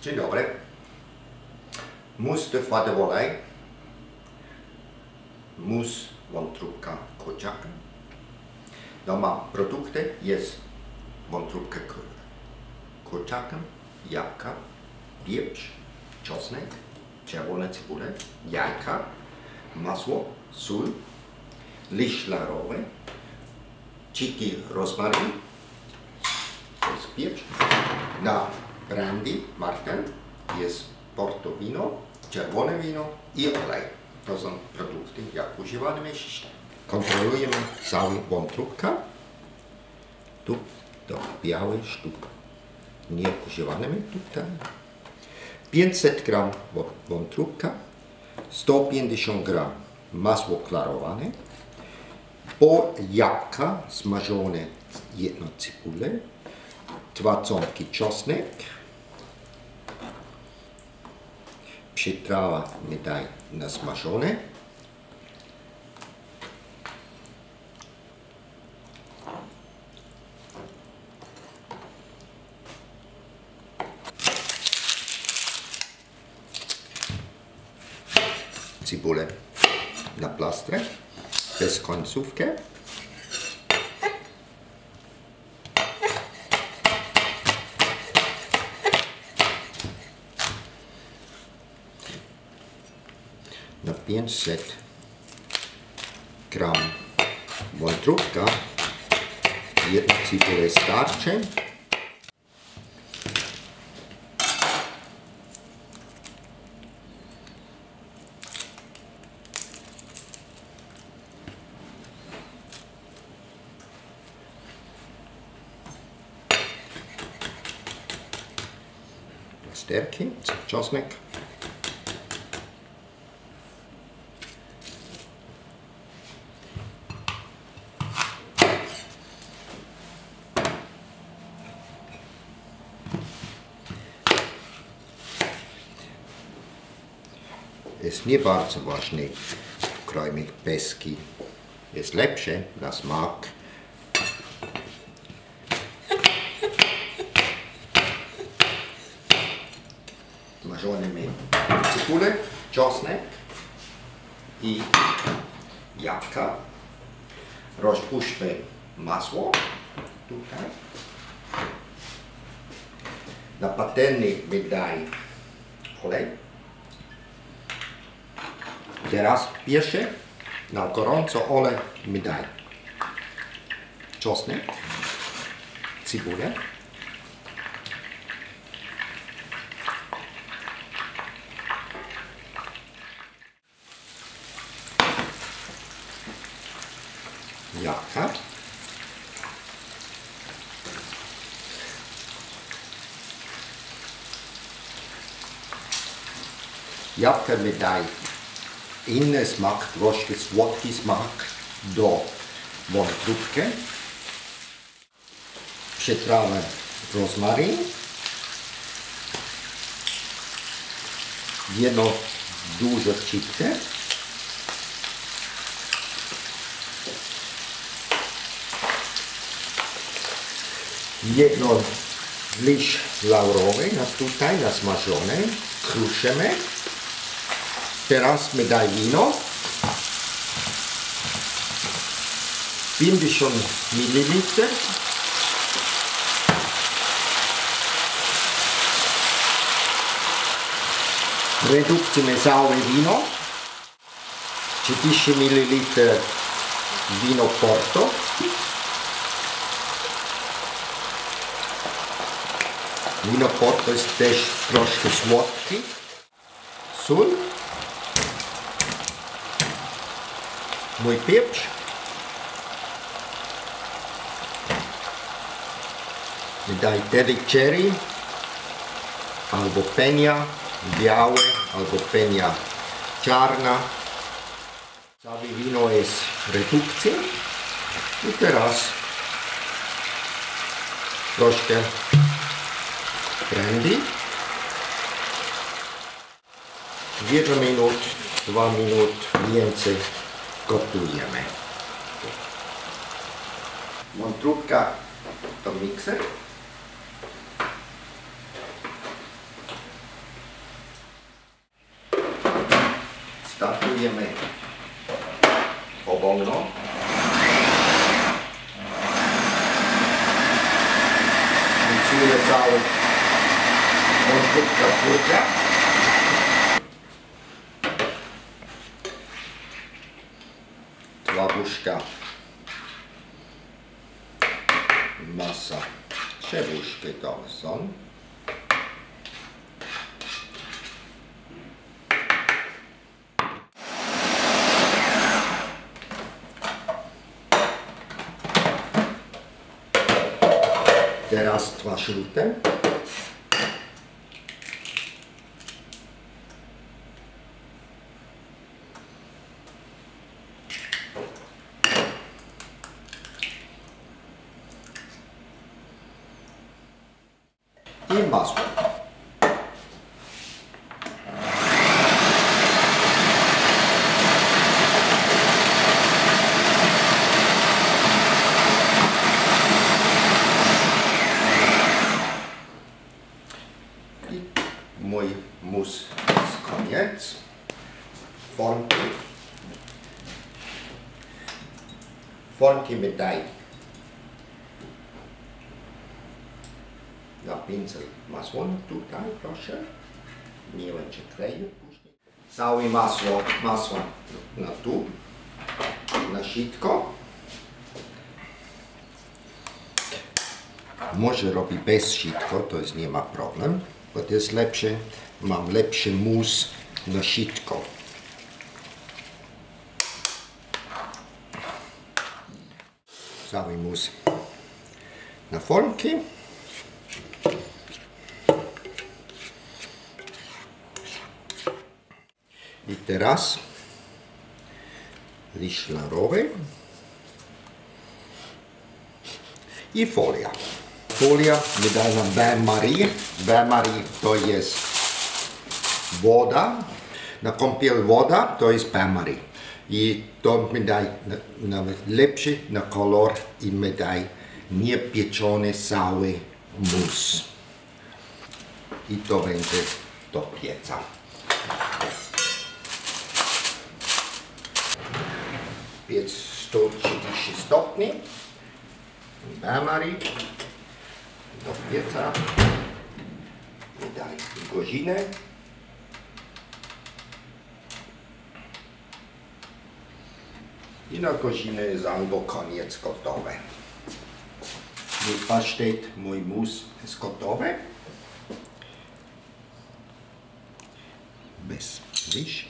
Dzień dobry. Mousse de foie de volaille. Mousse wątróbka kurczaka. Doma produkty jest wątróbka kurczaka, jabłka, pieprz, czosnek, czerwone cebule, jajka, masło, sól, liść larowy, ciki rozmaryn, to jest pieprz, na brandy, martel, jest porto wino, czerwone wino i olej. To są produkty, jak używamy jeszcze. Kontrolujemy cały wątróbkę. Tu to białe sztuk. Nie używamy tutaj. 500 gram wątróbka, 150 gram masło klarowane, pół jabłka smażone, jedno cebulę, 2 ząbki czosnek, przyprawa mi daj na smażone, cebulę na plastrę, bez końcówkę. Na 500 gram wątróbka, jedno cebulę starczy. Plasterki, czosnek. Jest nie bardzo ważny krojnik peski. Jest lepszy na smak. Smażonymi cebulę, czosnek i jabłka. Rozpuśćmy masło tutaj. Na patelni wydaj olej. Teraz pierwsze na gorąco olej mi daj czosnek, cebulę, jabłka, jabłka mi daj inny smak, troszkę słodki smak do wątróbki. Przyprawę rozmaryn. Jedno dużo chipkę. Jedno liść laurowy tutaj nasmażone. Kruszymy. Teraz mi daj wino, 50 ml, redukcyjne całe wino, 30 ml wino porto, wino porto jest też troszkę słodki, sól, mój pieprz, daj wtedy cherry, albo penia białe, albo penia czarna. Całe wino jest redukcja i teraz troszkę brandy. 1 minut, 2 minut więcej gotujemy. Wątróbka to mikser. Startujemy powolno. Miksuje cały wątróbka kurcza. Łapушka masa. 3 łyżki to są. Teraz 2 żółte. I masło. I mój mus jest koniec. Formki. Formki mi daj na pincel masło tutaj, proszę. Nie będzie kleju później. Całe masło na tu, na sitko. Może robić bez sitko, to jest nie ma problem, bo to jest lepsze, mam lepszy mus na sitko. Cały mus na formki. I teraz liść szlarowy i folia. Folia mi daje na bain-marie. Bain-marie to jest woda. Na kąpiel woda to jest bain-marie. I to mi daje lepszy na kolor i mi daje niepieczony cały mus. I to będzie do pieca. Piec 130 stopni. Bain-marie do pieca. I daj godzinę. I na godzinę jest albo koniec gotowe. Mój pasztet, mój mus jest gotowy. Bez liść.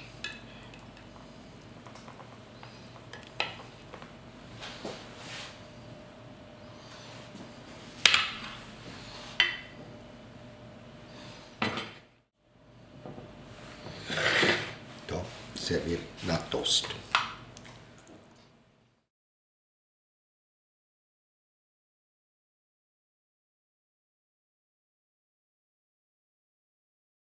To serwir na tost.